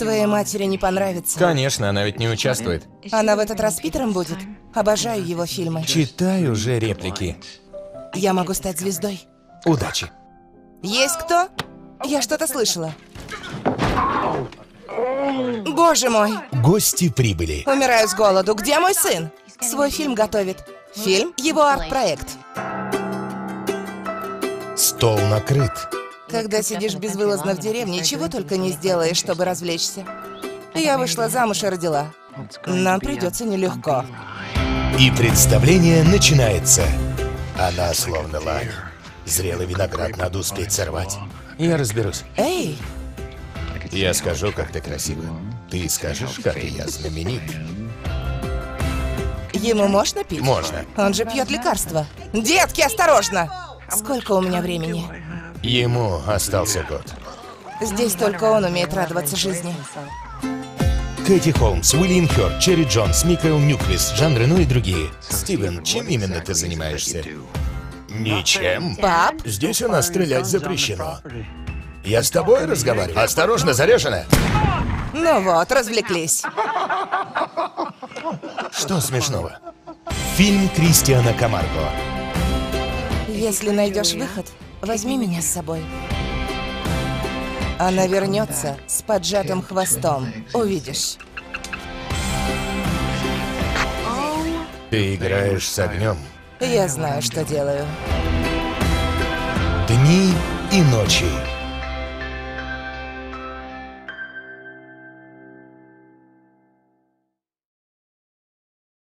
Твоей матери не понравится. Конечно, она ведь не участвует. Она в этот раз Питером будет. Обожаю его фильмы. Читай уже реплики. Я могу стать звездой. Удачи. Есть кто? Я что-то слышала. Боже мой, Гости прибыли. умираю с голоду. Где мой сын? Свой фильм готовит. Фильм — его арт-проект. Стол накрыт. Когда сидишь безвылазно в деревне, чего только не сделаешь, чтобы развлечься. Я вышла замуж и родила. Нам придется нелегко. И представление начинается. Она словно лань. Зрелый виноград надо успеть сорвать. Я разберусь. Эй, Я скажу, как ты красива. Ты скажешь, как и я знаменит. ему можно пить? Можно. Он же пьет лекарства. Детки, осторожно! Сколько у меня времени? Ему остался год. Здесь только он умеет радоваться жизни. Кэти Холмс, Уильям Хёрд, Черри Джонс, Микаэл Ньюквист, Жан Рено и другие. Стивен, чем именно ты занимаешься? Ничем. Пап? Здесь у нас стрелять запрещено. Я с тобой разговариваю. Осторожно, заряжено. Ну вот, развлеклись. Что смешного? Фильм Кристиана Камарго. Если найдешь выход, возьми меня с собой. Она вернется с поджатым хвостом. Увидишь. Ты играешь с огнем. Я знаю, что делаю. Дни и ночи.